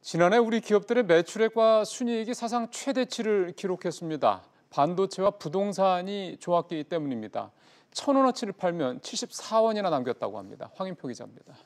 지난해 우리 기업들의 매출액과 순이익이 사상 최대치를 기록했습니다. 반도체와 부동산이 좋았기 때문입니다. 1,000원어치를 팔면 74원이나 남겼다고 합니다. 황인표 기자입니다.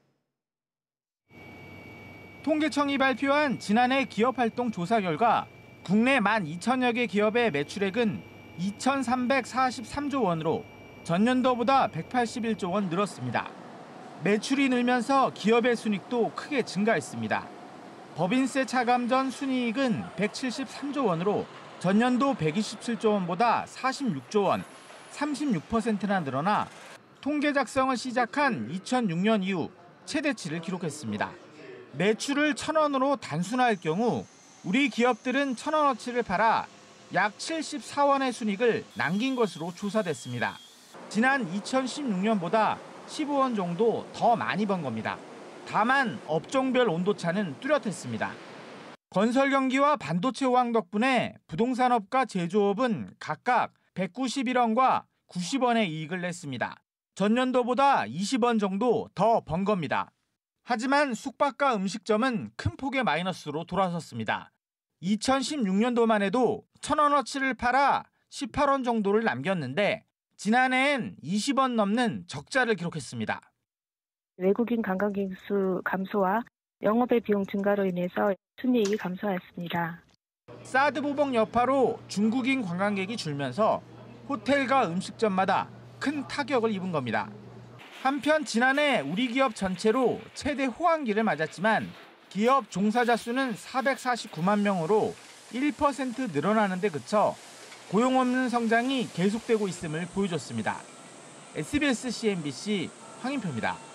통계청이 발표한 지난해 기업활동 조사 결과 국내 12,000여 개 기업의 매출액은 2,343조 원으로 전년도보다 181조 원 늘었습니다. 매출이 늘면서 기업의 순이익도 크게 증가했습니다. 법인세 차감 전 순이익은 173조 원으로 전년도 127조 원보다 46조 원, 36%나 늘어나 통계 작성을 시작한 2006년 이후 최대치를 기록했습니다. 매출을 1,000원으로 단순화할 경우 우리 기업들은 1,000원어치를 팔아 약 74원의 순이익을 남긴 것으로 조사됐습니다. 지난 2016년보다 15원 정도 더 많이 번 겁니다. 다만 업종별 온도차는 뚜렷했습니다. 건설 경기와 반도체 호황 덕분에 부동산업과 제조업은 각각 191원과 90원의 이익을 냈습니다. 전년도보다 20원 정도 더 번 겁니다. 하지만 숙박과 음식점은 큰 폭의 마이너스로 돌아섰습니다. 2016년도만 해도 1,000원어치를 팔아 18원 정도를 남겼는데 지난해엔 20원 넘는 적자를 기록했습니다. 외국인 관광객 수 감소와 영업의 비용 증가로 인해서 순이익이 감소했습니다. 사드 보복 여파로 중국인 관광객이 줄면서 호텔과 음식점마다 큰 타격을 입은 겁니다. 한편 지난해 우리 기업 전체로 최대 호황기를 맞았지만 기업 종사자 수는 449만 명으로 1% 늘어나는 데 그쳐 고용 없는 성장이 계속되고 있음을 보여줬습니다. SBS CNBC 황인표입니다.